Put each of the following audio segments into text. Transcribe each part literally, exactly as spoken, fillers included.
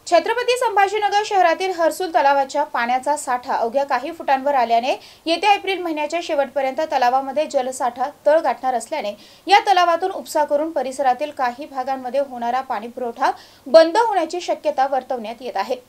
छत्रपती संभाजीनगर शहरातील हर्सुल तलावाच्या पाण्याचा साठा अवघ्या काही फुटांवर आल्याने येत्या एप्रिल महिन्याच्या शेवटपर्यंत तलावामध्ये जलसाठा तळ गाठणार असल्याने या तलावातून उपसा करून परिसरातील काही भागांमध्ये होणारा पाणीपुरवठा बंद होण्याची शक्यता वर्तवण्यात येत आहे।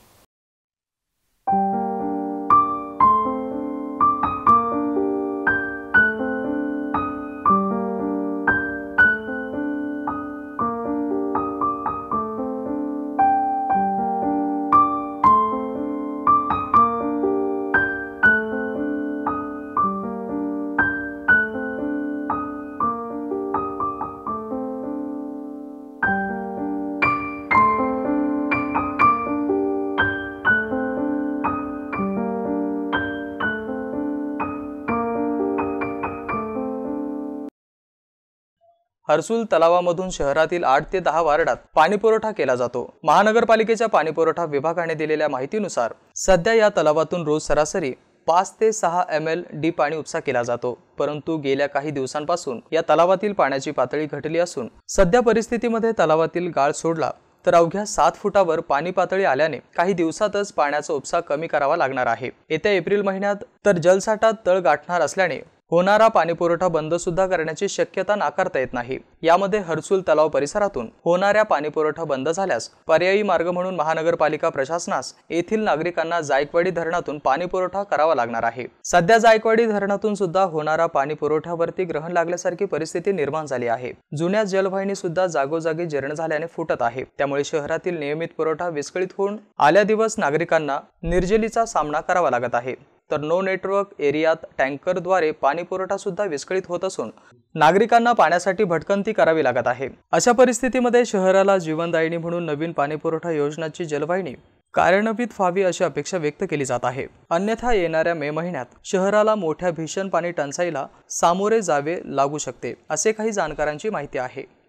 हर्सुल तलावामधून शहरातील आठ ते दहा वार्डात पाणीपुरवठा केला जातो। महानगरपालिकेच्या पाणीपुरवठा विभागाने दिलेल्या माहितीनुसार सध्या या तलावातून रोज सरासरी पाच ते सहा एम एल डी पाणी उपसा केला जातो। परंतु गेल्या काही दिवसांपासून या तलावातील पाण्याची पातळी घटली असून सध्या परिस्थितीमध्ये तलावातील गाळ सोडला तर अवघ्या सात फुटावर पाणी पातळी आल्याने काही दिवसातच पाण्याचा उपसा कमी करावा लागणार आहे। येत्या एप्रिल महिन्यात तर जलसाठा तळ गाठणार असल्याने होणारा पाणीपुरवठा बंद सुद्धा करण्याची शक्यता नाकारता येत नाही। यामध्ये हर्सुल तलाव परिसरातून होणाऱ्या पाणीपुरवठा बंद झाल्यास पर्यायी मार्ग म्हणून महानगरपालिका प्रशासनास येथील नागरिकांना जायकवाडी धरणातून पाणीपुरवठा करावा लागणार आहे। सध्या जायकवाडी धरणातून सुद्धा होणारा पाणीपुरवठ्यावरती ग्रहण लागल्यासारखी परिस्थिती निर्माण झाली आहे। जुन्या जलवाहिनी सुद्धा जागोजागी जीर्ण झाल्याने फुटत आहे। त्यामुळे शहरातील नियमित पुरवठा विस्कळीत होऊन आल्या दिवस नागरिकांना निर्जलीचा सामना करावा लागत आहे। तर नो नेटवर्क एरियात टँकरद्वारे पाणी पुरवठा सुद्धा विस्कळीत होत असून नागरिकांना पाण्यासाठी भटकंती करावी लागत आहे। अशा परिस्थितीमध्ये शहराला जीवनदायिनी म्हणून नवीन पाणी पुरवठा योजनाची जलवाहिनी कार्यान्वित व्हावी अशी अपेक्षा व्यक्त केली जात आहे। अन्यथा येणाऱ्या मे महिन्यात शहराला मोठ्या भीषण पाणी टंचाईला सामोरे जावे लागू शकते असे काही जाणकारांची माहिती आहे।